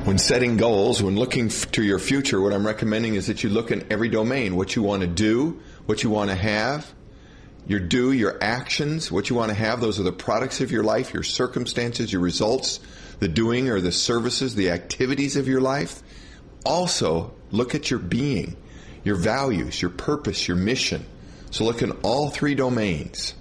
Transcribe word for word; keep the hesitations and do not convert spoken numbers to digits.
When setting goals, when looking f- to your future, what I'm recommending is that you look in every domain. What you want to do, what you want to have, your do, your actions, what you want to have. Those are the products of your life, your circumstances, your results, the doing or the services, the activities of your life. Also, look at your being, your values, your purpose, your mission. So look in all three domains.